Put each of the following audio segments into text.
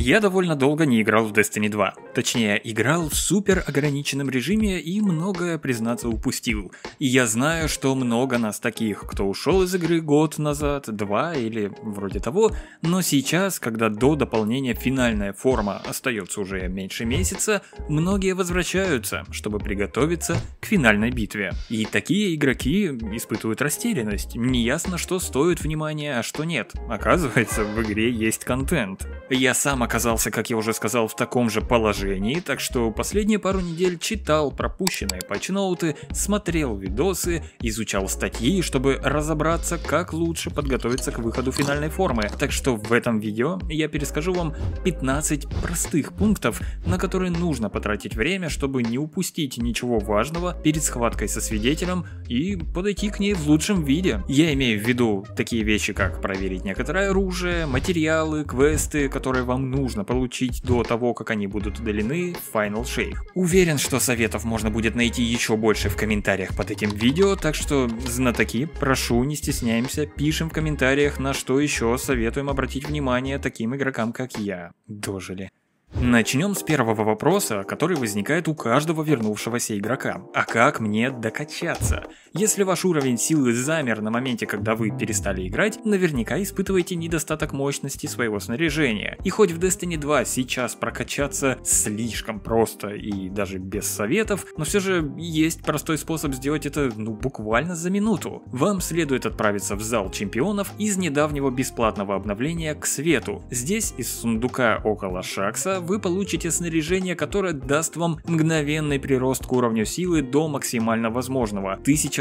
Я довольно долго не играл в Destiny 2. Точнее, играл в супер ограниченном режиме и многое, признаться, упустил. И я знаю, что много нас таких, кто ушел из игры год назад, 2 или вроде того, но сейчас, когда до дополнения финальная форма остается уже меньше месяца, многие возвращаются, чтобы приготовиться к финальной битве. И такие игроки испытывают растерянность. Неясно, что стоит внимания, а что нет. Оказывается, в игре есть контент. Я сам оказался, как я уже сказал, в таком же положении, так что последние пару недель читал пропущенные патчноуты, смотрел видосы, изучал статьи, чтобы разобраться, как лучше подготовиться к выходу финальной формы. Так что в этом видео я перескажу вам 15 простых пунктов, на которые нужно потратить время, чтобы не упустить ничего важного перед схваткой со свидетелем и подойти к ней в лучшем виде. Я имею в виду такие вещи, как проверить некоторое оружие, материалы, квесты, которые вам нужно получить до того, как они будут удалены в Final Shape. Уверен, что советов можно будет найти еще больше в комментариях под этим видео, так что, знатоки, прошу, не стесняемся, пишем в комментариях, на что еще советуем обратить внимание таким игрокам, как я. Дожили. Начнем с первого вопроса, который возникает у каждого вернувшегося игрока. А как мне докачаться? Если ваш уровень силы замер на моменте, когда вы перестали играть, наверняка испытываете недостаток мощности своего снаряжения. И хоть в Destiny 2 сейчас прокачаться слишком просто и даже без советов, но все же есть простой способ сделать это буквально за минуту. Вам следует отправиться в зал чемпионов из недавнего бесплатного обновления к свету. Здесь из сундука около Шакса вы получите снаряжение, которое даст вам мгновенный прирост к уровню силы до максимально возможного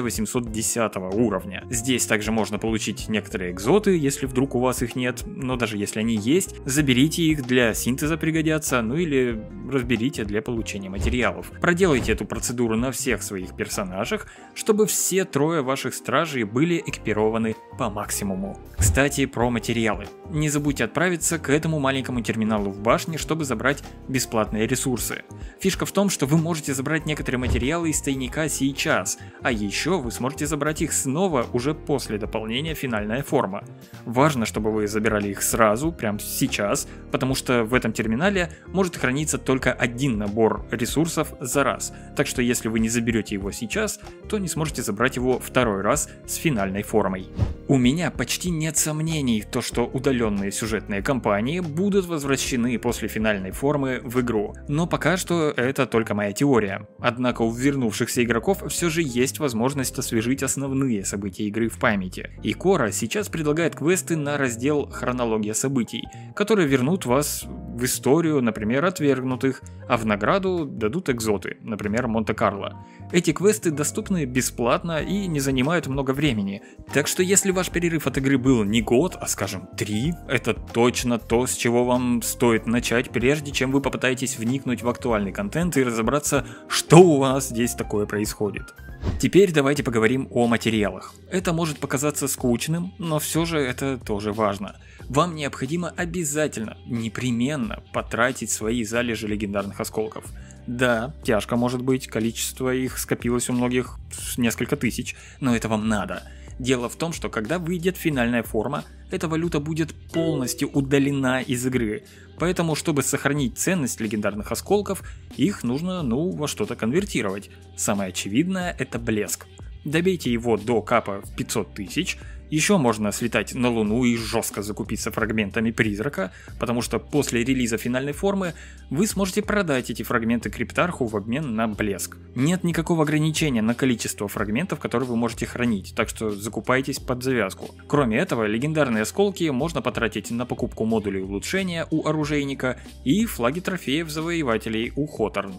1810 уровня. Здесь также можно получить некоторые экзоты, если вдруг у вас их нет, но даже если они есть, заберите их, для синтеза пригодятся, ну или разберите для получения материалов. Проделайте эту процедуру на всех своих персонажах, чтобы все трое ваших стражей были экипированы по максимуму. Кстати, про материалы. Не забудьте отправиться к этому маленькому терминалу в башне, чтобы забрать бесплатные ресурсы. Фишка в том, что вы можете забрать некоторые материалы из тайника сейчас, а еще вы сможете забрать их снова уже после дополнения финальная форма. Важно, чтобы вы забирали их сразу, прямо сейчас, потому что в этом терминале может храниться только один набор ресурсов за раз, так что если вы не заберете его сейчас, то не сможете забрать его второй раз с финальной формой. У меня почти нет сомнений в том, что удаленные сюжетные кампании будут возвращены после финальной формы в игру, но пока что это только моя теория. Однако у вернувшихся игроков все же есть возможность освежить основные события игры в памяти. И Кора сейчас предлагает квесты на раздел «Хронология событий», которые вернут вас в историю, например, Отвергнутых, а в награду дадут экзоты, например, Монте-Карло. Эти квесты доступны бесплатно и не занимают много времени, так что если ваш перерыв от игры был не год, а скажем 3, это точно то, с чего вам стоит начать, прежде чем вы попытаетесь вникнуть в актуальный контент и разобраться, что у вас здесь такое происходит. Теперь давайте поговорим о материалах. Это может показаться скучным, но все же это тоже важно. Вам необходимо обязательно, непременно потратить свои залежи легендарных осколков. Да, тяжко может быть, количество их скопилось у многих несколько тысяч, но это вам надо. Дело в том, что когда выйдет финальная форма, эта валюта будет полностью удалена из игры. Поэтому, чтобы сохранить ценность легендарных осколков, их нужно, во что-то конвертировать. Самое очевидное — это блеск. Добейте его до капа в 500 тысяч. Еще можно слетать на Луну и жестко закупиться фрагментами призрака, потому что после релиза финальной формы вы сможете продать эти фрагменты Криптарху в обмен на блеск. Нет никакого ограничения на количество фрагментов, которые вы можете хранить, так что закупайтесь под завязку. Кроме этого, легендарные осколки можно потратить на покупку модулей улучшения у оружейника и флаги трофеев завоевателей у Хоторн.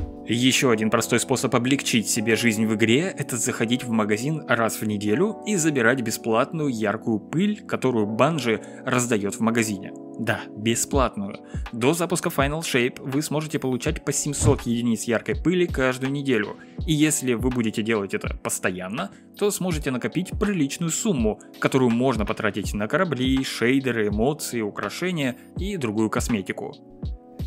Еще один простой способ облегчить себе жизнь в игре — это заходить в магазин раз в неделю и забирать бесплатную яркую пыль, которую Bungie раздает в магазине. Да, бесплатную. До запуска Final Shape вы сможете получать по 700 единиц яркой пыли каждую неделю. И если вы будете делать это постоянно, то сможете накопить приличную сумму, которую можно потратить на корабли, шейдеры, эмоции, украшения и другую косметику.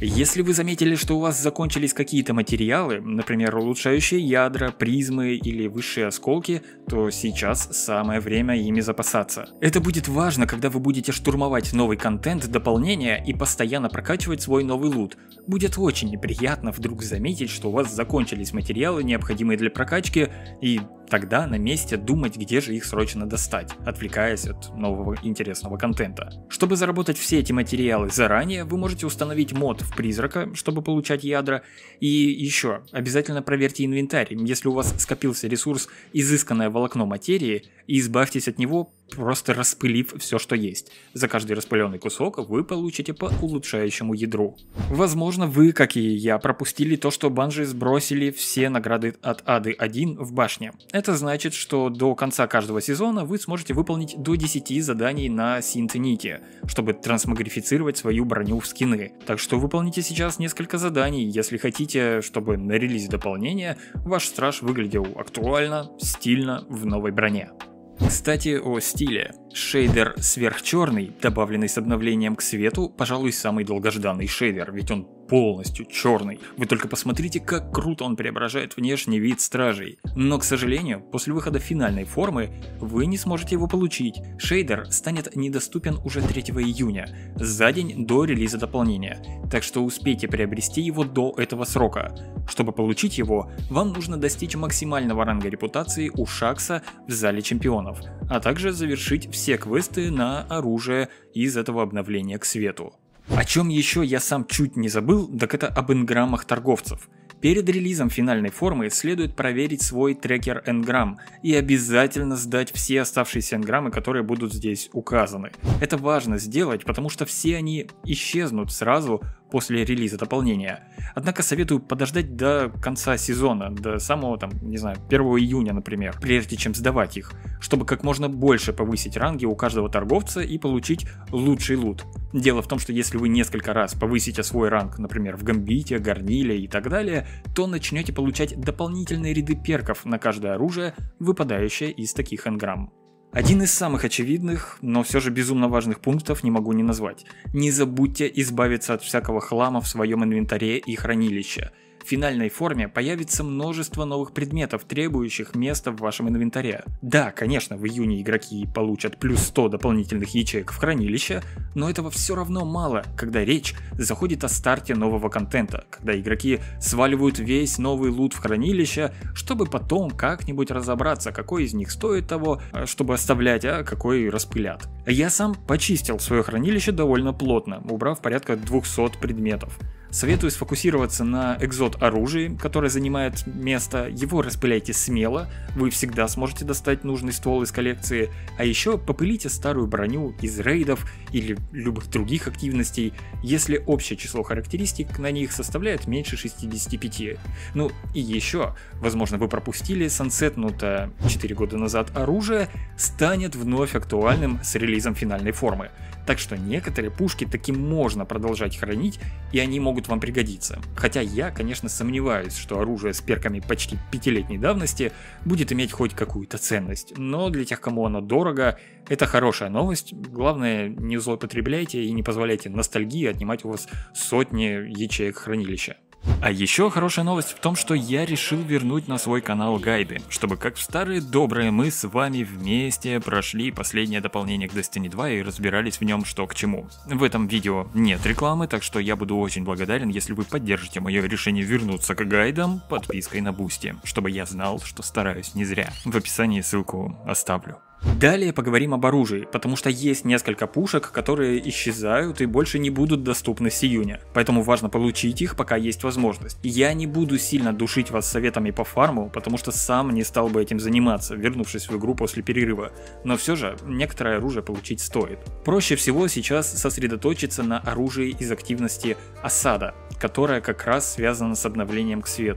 Если вы заметили, что у вас закончились какие-то материалы, например, улучшающие ядра, призмы или высшие осколки, то сейчас самое время ими запасаться. Это будет важно, когда вы будете штурмовать новый контент, дополнения и постоянно прокачивать свой новый лут. Будет очень неприятно вдруг заметить, что у вас закончились материалы, необходимые для прокачки, и тогда на месте думать, где же их срочно достать, отвлекаясь от нового интересного контента. Чтобы заработать все эти материалы заранее, вы можете установить мод в призрака, чтобы получать ядра. И еще, обязательно проверьте инвентарь. Если у вас скопился ресурс изысканное волокно материи, и избавьтесь от него, просто распылив все, что есть. За каждый распыленный кусок вы получите по улучшающему ядру. Возможно, вы, как и я, пропустили то, что Bungie сбросили все награды от Ады 1 в башне. Это значит, что до конца каждого сезона вы сможете выполнить до 10 заданий на Синт-Нити, чтобы трансмогрифицировать свою броню в скины. Так что выполните сейчас несколько заданий, если хотите, чтобы на релизе дополнения ваш страж выглядел актуально, стильно в новой броне. Кстати, о стиле. Шейдер сверхчерный, добавленный с обновлением к свету, пожалуй, самый долгожданный шейдер, ведь он полностью черный. Вы только посмотрите, как круто он преображает внешний вид стражей. Но, к сожалению, после выхода финальной формы вы не сможете его получить. Шейдер станет недоступен уже 3 июня, за день до релиза дополнения, так что успейте приобрести его до этого срока. Чтобы получить его, вам нужно достичь максимального ранга репутации у Шакса в зале чемпионов, а также завершить все квесты на оружие из этого обновления к свету. О чем еще я сам чуть не забыл, так это об энграммах торговцев. Перед релизом финальной формы следует проверить свой трекер энграмм и обязательно сдать все оставшиеся энграммы, которые будут здесь указаны. Это важно сделать, потому что все они исчезнут сразу после релиза дополнения. Однако советую подождать до конца сезона, до самого 1 июня, например, прежде чем сдавать их, чтобы как можно больше повысить ранги у каждого торговца и получить лучший лут. Дело в том, что если вы несколько раз повысите свой ранг, например, в Гамбите, Гарниле и так далее, то начнете получать дополнительные ряды перков на каждое оружие, выпадающее из таких энграмм. Один из самых очевидных, но все же безумно важных пунктов не могу не назвать. Не забудьте избавиться от всякого хлама в своем инвентаре и хранилище. В финальной форме появится множество новых предметов, требующих места в вашем инвентаре. Да, конечно, в июне игроки получат плюс 100 дополнительных ячеек в хранилище, но этого все равно мало, когда речь заходит о старте нового контента, когда игроки сваливают весь новый лут в хранилище, чтобы потом как-нибудь разобраться, какой из них стоит того, чтобы оставлять, а какой распылят. Я сам почистил свое хранилище довольно плотно, убрав порядка 200 предметов. Советую сфокусироваться на экзот оружии, которое занимает место, его распыляйте смело, вы всегда сможете достать нужный ствол из коллекции, а еще попылите старую броню из рейдов или любых других активностей, если общее число характеристик на них составляет меньше 65. Ну и еще, возможно, вы пропустили, сансетнутое 4 года назад оружие станет вновь актуальным с релизом финальной формы. Так что некоторые пушки таки можно продолжать хранить, и они могут вам пригодиться. Хотя я, конечно, сомневаюсь, что оружие с перками почти 5-летней давности будет иметь хоть какую-то ценность. Но для тех, кому оно дорого, это хорошая новость. Главное, не злоупотребляйте и не позволяйте ностальгии отнимать у вас сотни ячеек хранилища. А еще хорошая новость в том, что я решил вернуть на свой канал гайды, чтобы как в старые добрые мы с вами вместе прошли последнее дополнение к Destiny 2 и разбирались в нем что к чему. В этом видео нет рекламы, так что я буду очень благодарен, если вы поддержите мое решение вернуться к гайдам подпиской на Boosty, чтобы я знал, что стараюсь не зря. В описании ссылку оставлю. Далее поговорим об оружии, потому что есть несколько пушек, которые исчезают и больше не будут доступны с июня, поэтому важно получить их, пока есть возможность. Я не буду сильно душить вас советами по фарму, потому что сам не стал бы этим заниматься, вернувшись в игру после перерыва, но все же некоторое оружие получить стоит. Проще всего сейчас сосредоточиться на оружии из активности осада, которая как раз связана с обновлением к свету.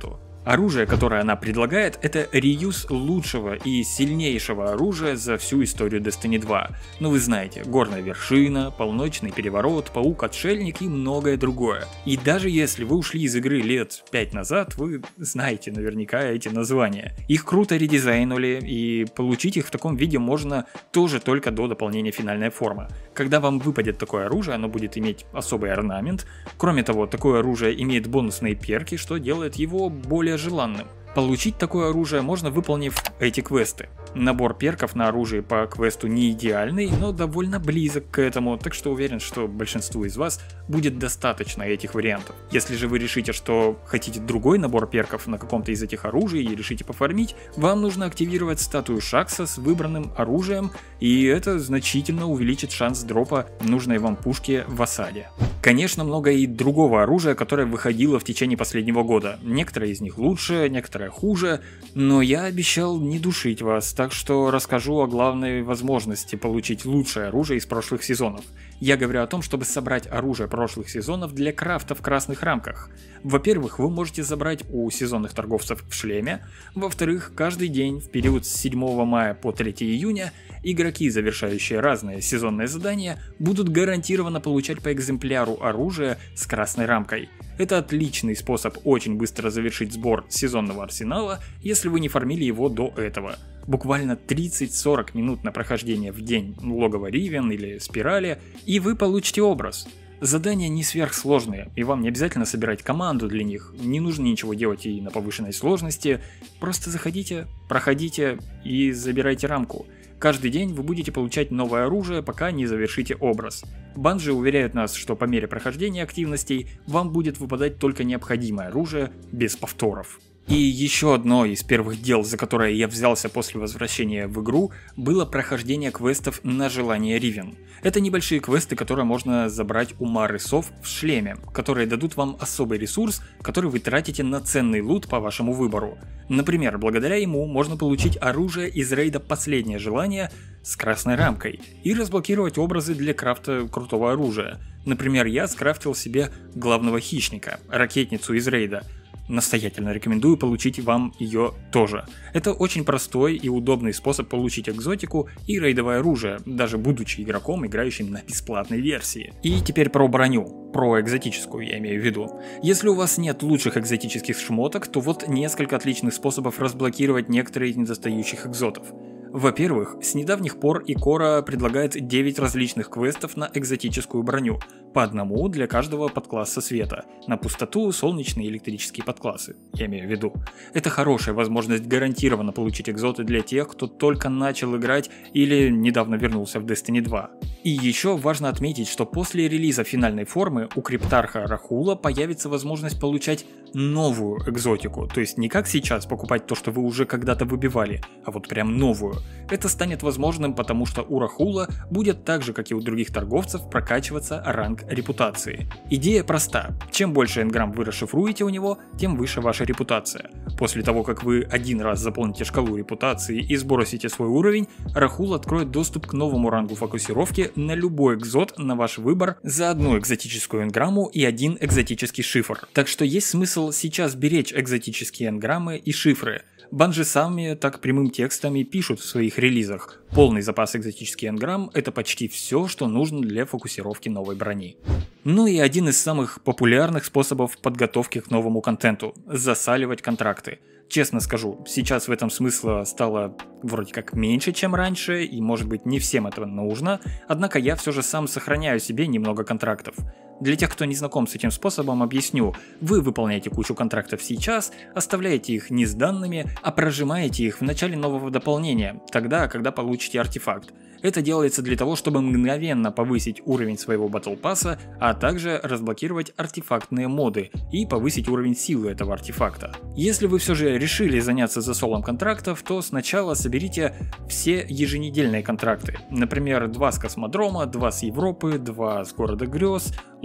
Оружие, которое она предлагает, это реюз лучшего и сильнейшего оружия за всю историю Destiny 2. Ну вы знаете, горная вершина, полночный переворот, паук-отшельник и многое другое. И даже если вы ушли из игры лет 5 назад, вы знаете наверняка эти названия. Их круто редизайнули, и получить их в таком виде можно тоже только до дополнения финальная форма. Когда вам выпадет такое оружие, оно будет иметь особый орнамент. Кроме того, такое оружие имеет бонусные перки, что делает его более желанным. Получить такое оружие можно, выполнив эти квесты. Набор перков на оружие по квесту не идеальный, но довольно близок к этому, так что уверен, что большинству из вас будет достаточно этих вариантов. Если же вы решите, что хотите другой набор перков на каком-то из этих оружий и решите пофармить, вам нужно активировать статую Шакса с выбранным оружием, и это значительно увеличит шанс дропа нужной вам пушки в осаде. Конечно, много и другого оружия, которое выходило в течение последнего года. Некоторые из них лучше, некоторые хуже, но я обещал не душить вас, так что расскажу о главной возможности получить лучшее оружие из прошлых сезонов. Я говорю о том, чтобы собрать оружие прошлых сезонов для крафта в красных рамках. Во-первых, вы можете забрать у сезонных торговцев в шлеме. Во-вторых, каждый день в период с 7 мая по 3 июня игроки, завершающие разные сезонные задания, будут гарантированно получать по экземпляру оружия с красной рамкой. Это отличный способ очень быстро завершить сбор сезонного арсенала, если вы не фармили его до этого. Буквально 30-40 минут на прохождение в день логова Ривен или Спирали, и вы получите образ. Задания не сверхсложные, и вам не обязательно собирать команду для них, не нужно ничего делать и на повышенной сложности, просто заходите, проходите и забирайте рамку. Каждый день вы будете получать новое оружие, пока не завершите образ. Банжи уверяют нас, что по мере прохождения активностей вам будет выпадать только необходимое оружие без повторов. И еще одно из первых дел, за которое я взялся после возвращения в игру, было прохождение квестов на желание Ривен. Это небольшие квесты, которые можно забрать у Мары Сов в шлеме, которые дадут вам особый ресурс, который вы тратите на ценный лут по вашему выбору. Например, благодаря ему можно получить оружие из рейда «Последнее желание» с красной рамкой и разблокировать образы для крафта крутого оружия. Например, я скрафтил себе главного хищника, ракетницу из рейда. Настоятельно рекомендую получить вам ее тоже. Это очень простой и удобный способ получить экзотику и рейдовое оружие, даже будучи игроком, играющим на бесплатной версии. И теперь про броню. Про экзотическую я имею в виду. Если у вас нет лучших экзотических шмоток, то вот несколько отличных способов разблокировать некоторые из недостающих экзотов. Во-первых, с недавних пор Икора предлагает 9 различных квестов на экзотическую броню, по одному для каждого подкласса света, на пустоту, солнечные и электрические подклассы, я имею в виду. Это хорошая возможность гарантированно получить экзоты для тех, кто только начал играть или недавно вернулся в Destiny 2. И еще важно отметить, что после релиза финальной формы у криптарха Рахула появится возможность получать новую экзотику, то есть не как сейчас покупать то, что вы уже когда-то выбивали, а вот прям новую. Это станет возможным, потому что у Рахула будет так же, как и у других торговцев, прокачиваться ранг репутации. Идея проста. Чем больше энграмм вы расшифруете у него, тем выше ваша репутация. После того, как вы один раз заполните шкалу репутации и сбросите свой уровень, Рахул откроет доступ к новому рангу фокусировки на любой экзот на ваш выбор за одну экзотическую энграмму и один экзотический шифр. Так что есть смысл сейчас беречь экзотические энграммы и шифры. Банжи сами так прямым текстом и пишут в своих релизах. Полный запас экзотических энграмм — это почти все, что нужно для фокусировки новой брони. Ну и один из самых популярных способов подготовки к новому контенту – засаливать контракты. Честно скажу, сейчас в этом смысла стало вроде как меньше, чем раньше, и может быть не всем это нужно, однако я все же сам сохраняю себе немного контрактов. Для тех, кто не знаком с этим способом, объясню. Вы выполняете кучу контрактов сейчас, оставляете их не сданными, а прожимаете их в начале нового дополнения, тогда, когда получите артефакт. Это делается для того, чтобы мгновенно повысить уровень своего Battle Pass'а, а также разблокировать артефактные моды и повысить уровень силы этого артефакта. Если вы все же решили заняться засолом контрактов, то сначала соберите все еженедельные контракты. Например, 2 с Космодрома, 2 с Европы, 2 с Города Грез,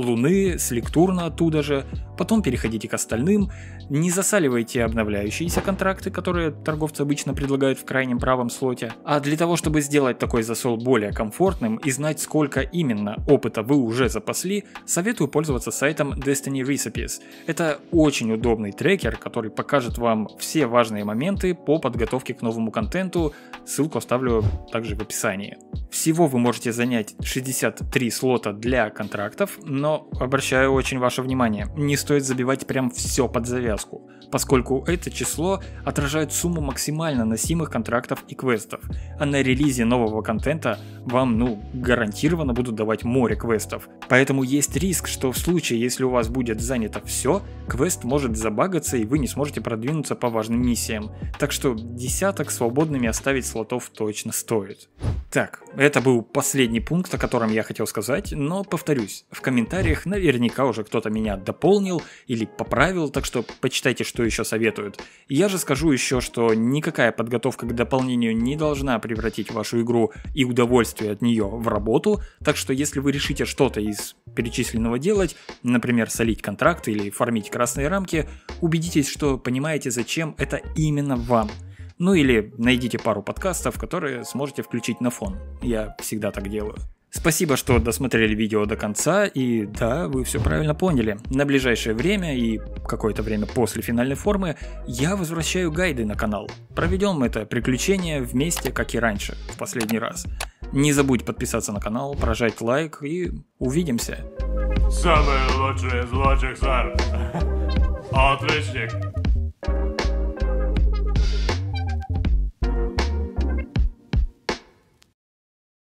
Луны, с Лекturna оттуда же, потом переходите к остальным, не засаливайте обновляющиеся контракты, которые торговцы обычно предлагают в крайнем правом слоте, а для того, чтобы сделать такой засол более комфортным и знать, сколько именно опыта вы уже запасли, советую пользоваться сайтом Destiny Recipes. Это очень удобный трекер, который покажет вам все важные моменты по подготовке к новому контенту, ссылку оставлю также в описании. Всего вы можете занять 63 слота для контрактов, но обращаю очень ваше внимание, не стоит забивать прям все под завязку, поскольку это число отражает сумму максимально носимых контрактов и квестов, а на релизе нового контента вам гарантированно будут давать море квестов. Поэтому есть риск, что в случае, если у вас будет занято все, квест может забагаться и вы не сможете продвинуться по важным миссиям. Так что десяток свободными оставить слотов точно стоит. Так, это был последний пункт, о котором я хотел сказать, но повторюсь, в комментариях наверняка уже кто-то меня дополнил или поправил, так что почитайте, что еще советуют. Я же скажу еще, что никакая подготовка к дополнению не должна превратить вашу игру и удовольствие от нее в работу, так что если вы решите что-то из перечисленного делать, например, солить контракты или фармить красные рамки, убедитесь, что понимаете, зачем это именно вам. Ну или найдите пару подкастов, которые сможете включить на фон. Я всегда так делаю. Спасибо, что досмотрели видео до конца, и да, вы все правильно поняли. На ближайшее время и какое-то время после финальной формы я возвращаю гайды на канал. Проведем это приключение вместе, как и раньше, в последний раз. Не забудь подписаться на канал, прожать лайк и увидимся. Самый лучший из лучших, сэр. Отличник.